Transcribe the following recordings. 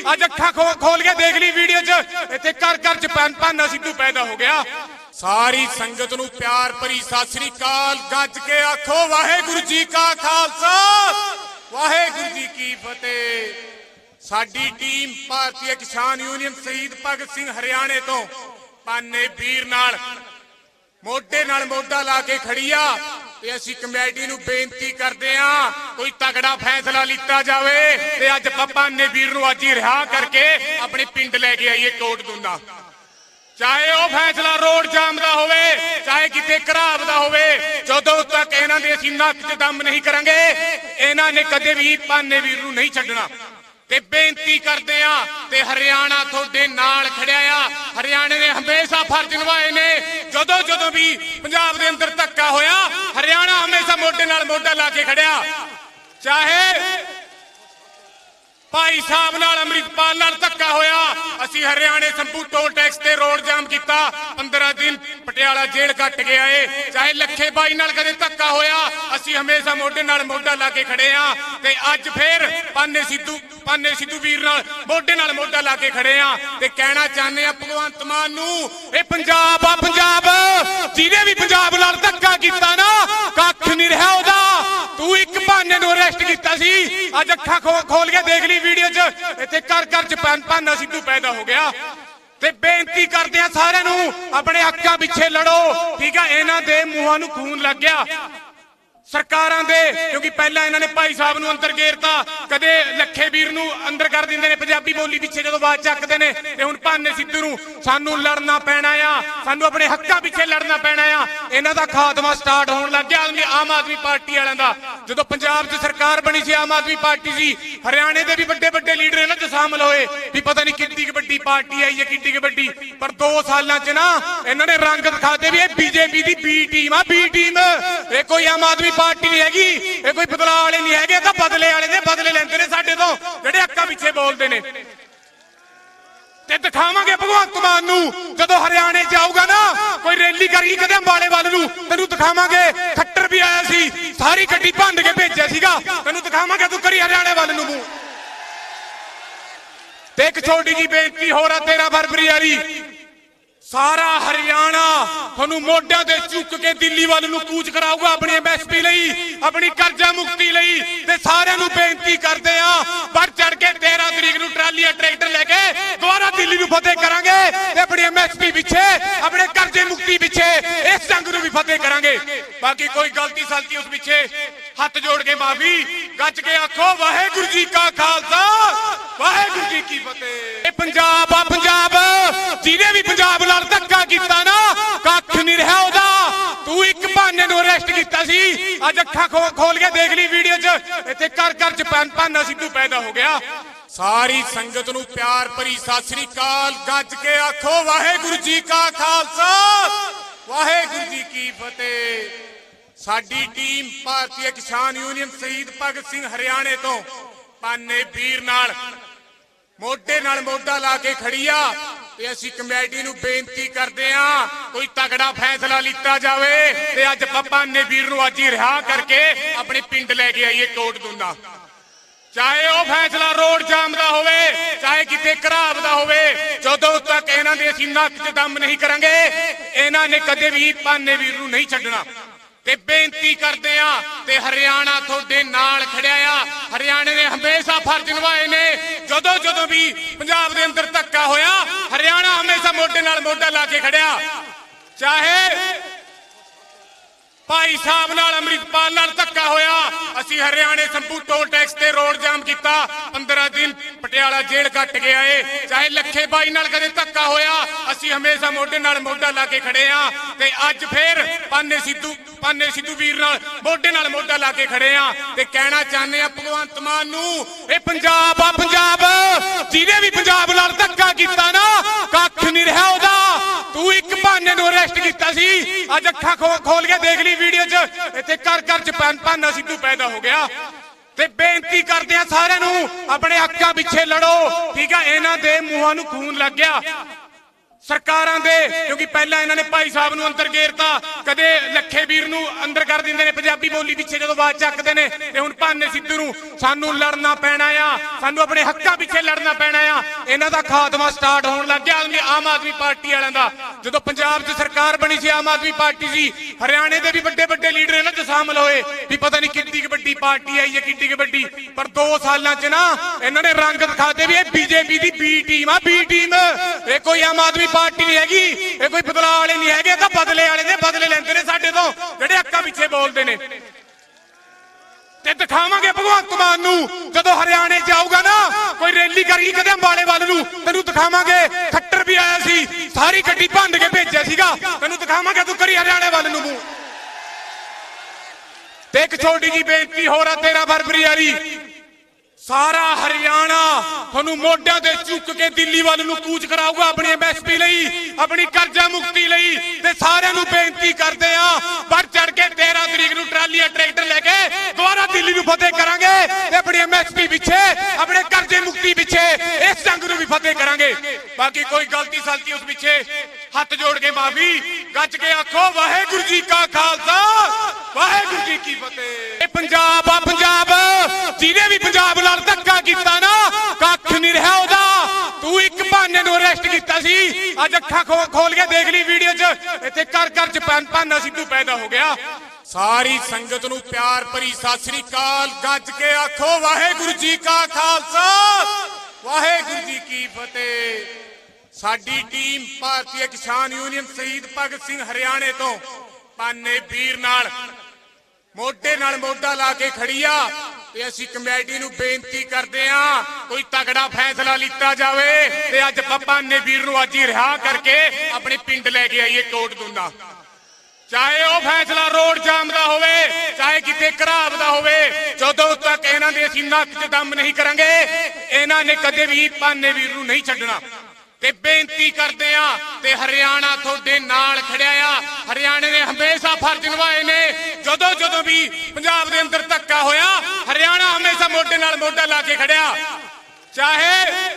ਅੱਜ ਅੱਖਾਂ ਖੋਲ ਕੇ ਦੇਖ ਲਈ ਵੀਡੀਓ 'ਚ ਇੱਥੇ ਘਰ ਘਰ 'ਚ ਭਾਨਾ ਸਿੱਧੂ ਪੈਦਾ ਹੋ ਗਿਆ। ਸਾਰੀ ਸੰਗਤ ਨੂੰ ਪਿਆਰ ਭਰੀ ਸਤਿ ਸ੍ਰੀ ਅਕਾਲ। ਗੱਜ ਕੇ ਆਖੋ ਵਾਹਿਗੁਰੂ ਜੀ ਕਾ ਖਾਲਸਾ ਵਾਹਿਗੁਰੂ जी की फतेह। साडी टीम भारतीय किसान यूनियन शहीद भगत सिंह हरियाणे तो पाने वीर नाल मोढे नाल मोढा ला के खड़ी आ ते असीं कमेटी नूं बेनती करदे हां कोई तगड़ा फैसला लिता जावे ते अज पाने वीर नूं अज ही रिहा करके अपने पिंड लैके आईए कोट दूना। चाहे वह फैसला रोड जाम का होवे चाहे किते घराव का होवे जदों तक इन्हां दे असीं नक च दम नहीं करांगे इन्हां ने कदे भी पाने वीर नूं नहीं छड्डना। ते बेनती करदे आ ते हरियाणा तुहाडे नाल खड़िया आ। हरियाणे ने हमेशा फर्ज निभाए ने जदों जदों भी पंजाब दे अंदर धक्का होया हरियाणा हमेशा मोढे नाल मोढा ला के खड़िया। चाहे भाई साहब नाल अमृतपाल नाल धक्का होया असी हरियाणे संभू टोल टैक्स ते रोड जाम किया 15 दिन पटियाला जेल कट के आए। चाहे लखे बाई नाल कदे धक्का होया असी हमेशा मोढे नाल मोढा ला के खड़े आ ते अज फिर पाने सिद्धू वीर नाल मोढे नाल मोढा ला के खड़े आ ते कहना चाहते आ भगवंत मान नूं ए पंजाब आ पंजाब जिहने भी पंजाब नाल धक्का कीता ना कख नहीं रहा ओदा। तू एक बहाने नूं अरेस्ट कीता सी अज अखां खोल के देख ली वीडियो च इत्थे घर घर च भाना सिद्धू पैदा हो गया। ते बेनती करदे आ सारिआं नूं अपने हक्कां पिछे लड़ो ठीक है। इन्हां दे मूहां नूं खून लग गया सरकारां दे क्योंकि पहला इन्हां ने भाई साहब नूं अंदर घेरता कदे लखे वीर नूं अंदर कर दिंदे ने पंजाबी बोली पिछे जदों बात चकदे ने ते हुण भाने सिद्धू नूं सानूं लड़ना पैना आ सानूं अपने हक्कां पिछे लड़ना पैना आ। इन्हां दा खात्मा स्टार्ट होण लग गया आम आदमी पार्टी वालिआं दा। जदों पंजाब च सरकार बनी सी आम आदमी पार्टी सी हरियाणे दे भी बड़े बड़े लीडर इन्हां च शामिल होए भी पता नहीं किड्डी वड्डी पार्टी आई है किड्डी वड्डी पर 2 सालां च ना इन्हां ने रंग दिखाते भी बीजेपी दी बी टीम आ बी टीम। ये कोई आम आदमी पार्टी नहीं हैगी ये कोई बदलाव वाले नहीं हैगे तां बदले वाले ने बदले लैंदे ने साडे तो जिहड़े हक्कां पिछे बोलदे ने। ते दिखावांगे भगवंत मान नूं जदों हरियाणे जाऊगा ना कोई रैली करी कदे अंबाले वाल नूं तैनूं दिखावांगे। खट्टर भी आया सी सारी गड्डी भंड के भेजिया सीगा तैनूं दिखावांगे तू करी हरियाणे वाल नूं। ते एक छोटी जी बेनती हो रहा 13 फरवरी वाली सारा हरियाणा तुहानूं मोढिआं ते चुक के दिल्ली वाल नूं कूच कराऊगा अपनी MSP लई अपनी कर्जा मुक्ति लई। ते सारिआं नूं बेनती करदे आ पर चढ़ के 13 तरीक नूं ट्रालियां ट्रैक्टर लैके दोबारा दिल्ली नूं फतेह करांगे ते अपनी MSP पिछे अपने कर्जे मुक्ति पिछे इस जंग नूं भी फतेह करांगे। बाकी कोई गलती सलती उस पिछे हथ जोड़ के माफी गज के आखो वाहिगुरू जी का खालसा वाहिगुरू जी की फतेह। पंजाब आ पंजाब जिहने भी पंजाब नाल धक्का कीता ना कख नहीं रहा ओदा। तू एक बहाने नूं अरेस्ट कीता सी अज अखां खोल के देख ली वीडियो च इत्थे घर घर च भाना सिद्धू पैदा हो गया। सारी संगत नूं प्यार भरी सत श्री अकाल गज के आखो वाहिगुरू जी का खालसा वाहिगुरू जी की फतेह। साडी टीम भारतीय किसान यूनियन शहीद भगत सिंह हरियाणे तो पाने वीर नाल मोढे नाल मोढा ला के खड़ी आ ते असीं कमेटी नूं बेनती करदे हां कोई तगड़ा फैसला लिता जावे ते अज पाने वीर नूं अज ही रिहा करके अपने पिंड लैके आईए कोट दूना। चाहे वह फैसला रोड जाम का होवे चाहे किते घराव का होवे जदों तक इन्हां दे असीं नक च दम नहीं करांगे इन्हां ने कदे भी पाने वीर नूं नहीं छड्डना। ते बेनती करदे आ ते हरियाणा तुहाडे नाल खड़िया आ। हरियाणे ने हमेशा फर्ज निभाए ने जदों जदों भी पंजाब दे अंदर धक्का होया हरियाणा हमेशा मोढे नाल मोढा ला के खड़िया। चाहे भाई साहब नाल अमृतपाल नाल धक्का होया असी हरियाणे संभू टोल टैक्स ते रोड जाम किया 15 दिन पटियाला जेल कट के आए। चाहे लखे बाई नाल कदे धक्का होया असी हमेशा मोढे नाल मोढा ला के खड़े आ ते अज फिर पाने सिद्धू वीर नाल मोढे नाल मोढा ला के खड़े आ ते कहना चाहते आ भगवंत मान नूं ए पंजाब आ पंजाब जिहने भी पंजाब नाल धक्का कीता ना कख नहीं रहा ओदा। तू एक बहाने नूं अरेस्ट कीता सी अज अखां खोल के देख ली वीडियो च इत्थे घर घर च भाना सिद्धू पैदा हो गया। ते बेनती करदे आ सारिआं नूं अपने हक्कां पिछे लड़ो ठीक है। इन्हां दे मूहां नूं खून लग गया ਸਰਕਾਰਾਂ ਦੇ, ਕਿਉਂਕਿ ਪਹਿਲਾਂ ਇਹਨਾਂ ਨੇ ਭਾਈ ਸਾਹਿਬ ਨੂੰ ਅੰਦਰ ਘੇਰਤਾ, ਕਦੇ ਲੱਖੇ ਵੀਰ ਨੂੰ ਅੰਦਰ ਕਰ ਦਿੰਦੇ ਨੇ ਪੰਜਾਬੀ ਬੋਲੀ ਪਿੱਛੇ ਜਦੋਂ ਆਵਾਜ਼ ਚੱਕਦੇ ਨੇ, ਤੇ ਹੁਣ ਭਾਨੇ ਸਿੱਧੂ ਨੂੰ ਸਾਨੂੰ ਲੜਨਾ ਪੈਣਾ ਆ, ਸਾਨੂੰ ਆਪਣੇ ਹੱਕਾਂ ਪਿੱਛੇ ਲੜਨਾ ਪੈਣਾ ਆ। ਇਹਨਾਂ ਦਾ ਖਾਤਮਾ ਸਟਾਰਟ ਹੋਣ ਲੱਗ ਗਿਆ ਆਮ ਆਦਮੀ ਪਾਰਟੀ ਵਾਲਿਆਂ ਦਾ। ਜਦੋਂ ਪੰਜਾਬ 'ਚ ਸਰਕਾਰ ਬਣੀ ਸੀ ਆਮ ਆਦਮੀ ਪਾਰਟੀ ਸੀ, ਹਰਿਆਣੇ ਦੇ ਵੀ ਵੱਡੇ ਵੱਡੇ ਲੀਡਰ ਇਹਨਾਂ 'ਚ ਸ਼ਾਮਲ ਹੋਏ ਵੀ ਪਤਾ ਨਹੀਂ ਕਿੰਨੀ ਕੁ ਵੱਡੀ ਪਾਰਟੀ ਆਈ ਹੈ, ਕਿੰਨੀ ਕੁ ਵੱਡੀ। ਪਰ 2 ਸਾਲਾਂ 'ਚ ਨਾ ਇਹਨਾਂ ਨੇ ਰੰਗ ਦਿਖਾਤੇ ਵੀ ਇਹ ਬੀਜੇਪੀ ਦੀ ਬੀ ਟੀਮ ਆ, ਬੀ ਟੀਮ। ਇਹ ਕੋਈ ਆਮ ਆਦਮੀ ਪਾਰਟੀ नहीं हैगी, ये कोई बदलाव वाले नहीं है, तो बदले वाले ने बदले लेंदे ने साडे तो जेडे हक्कां पिछे बोलदे ने। ते दिखावांगे भगवंत मान नूं जदों हरियाणे जाऊगा ना, कोई रैली करी कदे अंबाले वाल नूं, तैनूं दिखावांगे। खट्टर भी आया सी, सारी गड्डी भंड के भेजिया सीगा, तैनूं दिखावांगे तूं करी हरियाणे वाल नूं। ते एक छोटी जी बेनती हो रहा 13 फरवरी वाली, सारा हरियाणा ਤੁਹਾਨੂੰ ਮੋਢਿਆਂ ਤੇ ਚੁੱਕ ਕੇ ਦਿੱਲੀ ਵੱਲ ਨੂੰ ਕੂਚ ਕਰਾਊਗਾ ਆਪਣੀ ਐਮਐਸਪੀ ਲਈ, ਆਪਣੀ ਕਰਜ਼ਾ ਮੁਕਤੀ ਲਈ। ਤੇ ਸਾਰਿਆਂ ਨੂੰ ਬੇਨਤੀ ਕਰਦੇ ਆ, ਵੱਧ ਚੜ ਕੇ 13 ਤਰੀਕ ਨੂੰ ਟਰਾਲੀਆਂ ਟਰੈਕਟਰ ਲੈ ਕੇ ਦੁਬਾਰਾ ਦਿੱਲੀ ਨੂੰ ਫਤਿਹ ਕਰਾਂਗੇ ਤੇ ਆਪਣੀ ਐਮਐਸਪੀ ਪਿੱਛੇ, ਆਪਣੇ ਕਰਜ਼ੇ ਮੁਕਤੀ ਪਿੱਛੇ ਇਸ ਜੰਗ ਨੂੰ ਵੀ ਫਤਿਹ ਕਰਾਂਗੇ। ਬਾਕੀ ਕੋਈ ਗਲਤੀ ਸਲਤੀ ਉਸ ਪਿੱਛੇ ਹੱਥ ਜੋੜ ਕੇ ਮਾਫੀ, ਗੱਜ ਕੇ ਆਖੋ ਵਾਹਿਗੁਰੂ ਜੀ ਕਾ ਖਾਲਸਾ, ਵਾਹਿਗੁਰੂ ਜੀ ਕੀ ਫਤਿਹ। ਇਹ ਪੰਜਾਬ ਆ, ਪੰਜਾਬ ਜਿਹਨੇ ਵੀ ਪੰਜਾਬ ਨਾਲ ਧੱਕਾ ਕੀਤਾ ਨਾ, ਕੱਖ ਨਹੀਂ ਰਿਹਾ ਉਹਦਾ। ਤੂੰ ਇੱਕ ਬਹਾਨੇ ਨੂੰ ਅਰੈਸਟ ਕੀਤਾ ਸੀ, ਅੱਜ ਅੱਖਾਂ ਖੋਲ ਕੇ ਦੇਖ ਲਈ ਵੀਡੀਓ 'ਚ, ਇੱਥੇ ਘਰ ਘਰ 'ਚ ਭਾਨਾ ਸਿੱਧੂ ਪੈਦਾ ਹੋ ਗਿਆ। ਸਾਰੀ ਸੰਗਤ ਨੂੰ ਪਿਆਰ ਭਰੀ ਸਤਿ ਸ੍ਰੀ ਅਕਾਲ, ਗੱਜ ਕੇ ਆਖੋ ਵਾਹਿਗੁਰੂ ਜੀ ਕਾ ਖਾਲਸਾ, ਵਾਹਿਗੁਰੂ ਜੀ ਕੀ ਫਤਿਹ। ਸਾਡੀ ਟੀਮ ਭਾਰਤੀ ਕਿਸਾਨ ਯੂਨੀਅਨ ਸ਼ਹੀਦ ਭਗਤ ਸਿੰਘ ਹਰਿਆਣੇ ਤੋਂ ਭਾਨੇ ਵੀਰ ਨਾਲ ਮੋਢਾ ਲਾ ਕੇ ਖੜੀ ਆ। ਤੇ ਅਸੀਂ ਕਮੇਟੀ ਨੂੰ ਬੇਨਤੀ ਕਰਦੇ ਆ, ਕੋਈ ਤਗੜਾ ਫੈਸਲਾ ਲਿੱਤਾ ਜਾਵੇ ਤੇ ਅੱਜ ਭਾਨੇ ਵੀਰ ਨੂੰ ਅੱਜ ਹੀ ਰਿਹਾ ਕਰਕੇ ਆਪਣੇ ਪਿੰਡ ਲੈ ਕੇ ਆਈਏ ਕੋਟਦੁੰਨਾ। ਚਾਹੇ ਉਹ ਫੈਸਲਾ ਰੋਡ ਜਾਮ ਦਾ ਹੋਵੇ, ਚਾਹੇ ਕਿਤੇ ਘਰਾਬ ਦਾ ਹੋਵੇ, ਜਦੋਂ ਤੱਕ ਇਹਨਾਂ ਦੇ ਅਸੀਂ ਨੱਕ 'ਚ ਦਮ ਨਹੀਂ ਕਰਾਂਗੇ, ਇਹਨਾਂ ਨੇ ਕਦੇ ਵੀ ਭਾਨੇ ਵੀਰ ਨੂੰ ਨਹੀਂ ਛੱਡਣਾ। ਤੇ ਬੇਨਤੀ ਕਰਦੇ ਆ, ਤੇ ਹਰਿਆਣਾ ਤੁਹਾਡੇ ਨਾਲ ਖੜਿਆ ਆ। ਹਰਿਆਣੇ ਨੇ ਹਮੇਸ਼ਾ ਫਰਜ਼ ਨਿਭਾਏ ਨੇ, ਜਦੋਂ ਵੀ ਪੰਜਾਬ ਦੇ ਅੰਦਰ ਧੱਕਾ ਹੋਇਆ, ਹਰਿਆਣਾ ਹਮੇਸ਼ਾ ਮੋਢੇ ਨਾਲ ਮੋਢਾ ਲਾ ਕੇ ਖੜਿਆ। ਚਾਹੇ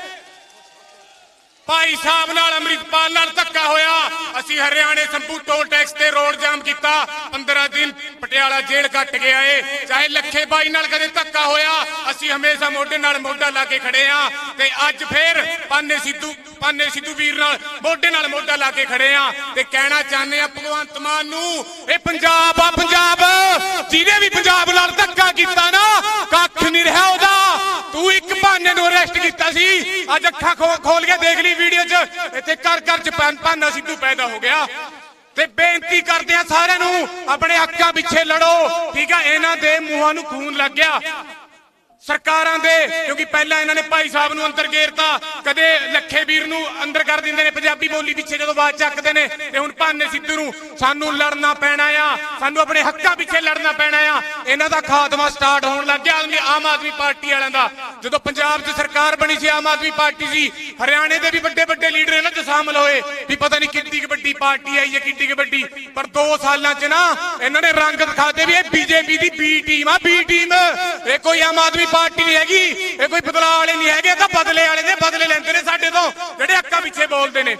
ਭਾਈ ਸਾਹਿਬ ਨਾਲ ਅੰਮ੍ਰਿਤਪਾਲ ਨਾਲ ਧੱਕਾ ਹੋਇਆ, ਅਸੀਂ ਹਰਿਆਣੇ ਸੰਭੂ ਟੋਲ ਟੈਕਸ ਤੇ ਰੋਡ ਜਾਮ ਕੀਤਾ, 15 ਦਿਨ ਪਟਿਆਲਾ ਜੇਲ੍ਹ ਕੱਟ ਕੇ ਆਏ। ਚਾਹੇ ਲੱਖੇ ਬਾਈ ਨਾਲ ਕਦੇ ਧੱਕਾ ਹੋਇਆ, ਅਸੀਂ ਹਮੇਸ਼ਾ ਮੋਢੇ ਨਾਲ ਮੋਢਾ ਲਾ ਕੇ ਖੜੇ ਆ। ਤੇ ਅੱਜ ਫੇਰ ਭਾਨੇ ਸਿੱਧੂ ਵੀਰ ਨਾਲ ਮੋਢਾ ਲਾ ਕੇ ਖੜੇ ਆ। ਤੇ ਕਹਿਣਾ ਚਾਹੁੰਦੇ ਆ ਭਗਵੰਤ ਮਾਨ ਨੂੰ, ਇਹ ਪੰਜਾਬ ਆ, ਪੰਜਾਬ ਜਿਹਨੇ ਵੀ ਪੰਜਾਬ ਨਾਲ ਧੱਕਾ ਕੀਤਾ ਨਾ, ਕੱਖ ਨਹੀਂ ਰਿਹਾ ਉਹਦਾ। ਤੂੰ ਇੱਕ ਬਹਾਨੇ ਨੂੰ ਅਰੈਸਟ ਕੀਤਾ ਸੀ, ਅੱਜ ਅੱਖਾਂ ਖੋਲ ਕੇ ਦੇਖ ਲਈ ਵੀਡੀਓ 'ਚ, ਇੱਥੇ ਘਰ ਘਰ 'ਚ ਭਾਨਾ ਸਿੱਧੂ ਪੈਦਾ ਹੋ ਗਿਆ। ਤੇ ਬੇਨਤੀ ਕਰਦੇ ਆ ਸਾਰਿਆਂ ਨੂੰ, ਆਪਣੇ ਹੱਕਾਂ ਪਿੱਛੇ ਲੜੋ, ਠੀਕ ਆ। ਇਹਨਾਂ ਦੇ ਮੂੰਹਾਂ ਨੂੰ ਖੂਨ ਲੱਗ ਗਿਆ ਸਰਕਾਰਾਂ ਦੇ, ਕਿਉਂਕਿ ਪਹਿਲਾਂ ਇਹਨਾਂ ਨੇ ਭਾਈ ਸਾਹਿਬ ਨੂੰ ਅੰਦਰ ਘੇਰਤਾ, ਕਦੇ ਲੱਖੇ ਵੀਰ ਨੂੰ ਅੰਦਰ ਕਰ ਦਿੰਦੇ ਨੇ ਪੰਜਾਬੀ ਬੋਲੀ ਪਿੱਛੇ ਜਦੋਂ ਆਵਾਜ਼ ਚੱਕਦੇ ਨੇ, ਤੇ ਹੁਣ ਭਾਨੇ ਸਿੱਧੂ ਨੂੰ ਸਾਨੂੰ ਲੜਨਾ ਪੈਣਾ ਆ, ਸਾਨੂੰ ਆਪਣੇ ਹੱਕਾਂ ਪਿੱਛੇ ਲੜਨਾ ਪੈਣਾ ਆ। ਇਹਨਾਂ ਦਾ ਖਾਤਮਾ ਸਟਾਰਟ ਹੋਣ ਲੱਗ ਗਿਆ ਆਮ ਆਦਮੀ ਪਾਰਟੀ ਵਾਲਿਆਂ ਦਾ। ਜਦੋਂ ਪੰਜਾਬ 'ਚ ਸਰਕਾਰ ਬਣੀ ਸੀ ਆਮ ਆਦਮੀ ਪਾਰਟੀ ਸੀ, ਹਰਿਆਣੇ ਦੇ ਵੀ ਵੱਡੇ ਵੱਡੇ ਲੀਡਰ ਇਹਨਾਂ 'ਚ ਸ਼ਾਮਲ ਹੋਏ ਵੀ ਪਤਾ ਨਹੀਂ ਕਿੰਨੀ ਕੁ ਵੱਡੀ ਪਾਰਟੀ ਆਈ ਹੈ, ਕਿੰਨੀ ਕੁ ਵੱਡੀ। ਪਰ 2 ਸਾਲਾਂ 'ਚ ਨਾ ਇਹਨਾਂ ਨੇ ਰੰਗ ਦਿਖਾਤੇ ਵੀ ਇਹ ਬੀਜੇਪੀ ਦੀ ਬੀ ਟੀਮ ਆ, ਬੀ ਟੀਮ। ਇਹ ਕੋਈ ਆਮ ਆਦਮੀ ਪਾਰਟੀ नहीं हैगी, ये कोई बदलाव वाले नहीं है, तो बदले वाले ने बदले लेंदे ने साडे तो जेडे हक्कां पिछे बोलदे ने।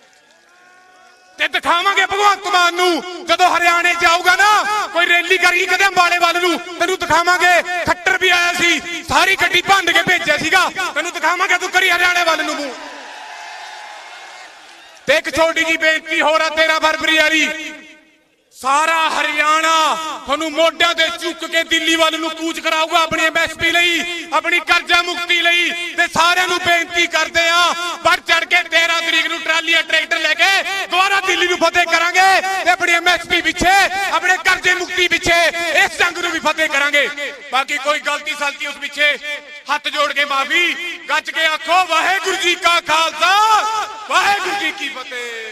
ते दिखावांगे भगवंत मान नूं जदों हरियाणे जाऊगा ना, कोई रैली करी कदे अंबाले वाल नूं, तैनूं दिखावांगे। खट्टर भी आया सी, सारी गड्डी भंड के भेजिया सीगा, तैनूं दिखावांगे तूं करी हरियाणे वाल नूं। ते एक छोटी जी बेनती हो रहा 13 फरवरी वाली, सारा हरियाणा ਤੁਹਾਨੂੰ ਮੋਢਿਆਂ ਤੇ ਚੁੱਕ ਕੇ ਦਿੱਲੀ ਵੱਲ ਨੂੰ ਕੂਚ ਕਰਾਊਗਾ ਆਪਣੀ ਐਮਐਸਪੀ ਲਈ, ਆਪਣੀ ਕਰਜ਼ਾ ਮੁਕਤੀ ਲਈ। ਤੇ ਸਾਰਿਆਂ ਨੂੰ ਬੇਨਤੀ ਕਰਦੇ ਆ, ਵੱਧ ਚੜ ਕੇ 13 ਤਰੀਕ ਨੂੰ ਟਰਾਲੀਆਂ ਟਰੈਕਟਰ ਲੈ ਕੇ ਦੁਬਾਰਾ ਦਿੱਲੀ ਨੂੰ ਫਤਿਹ ਕਰਾਂਗੇ ਤੇ ਆਪਣੀ ਐਮਐਸਪੀ ਪਿੱਛੇ, ਆਪਣੇ ਕਰਜ਼ੇ ਮੁਕਤੀ ਪਿੱਛੇ ਇਸ ਜੰਗ ਨੂੰ ਵੀ ਫਤਿਹ ਕਰਾਂਗੇ। ਬਾਕੀ ਕੋਈ ਗਲਤੀ ਸਲਤੀ ਉਸ ਪਿੱਛੇ ਹੱਥ ਜੋੜ ਕੇ ਮਾਫੀ, ਗੱਜ ਕੇ ਆਖੋ ਵਾਹਿਗੁਰੂ ਜੀ ਕਾ ਖਾਲਸਾ, ਵਾਹਿਗੁਰੂ ਜੀ ਕੀ ਫਤਿਹ।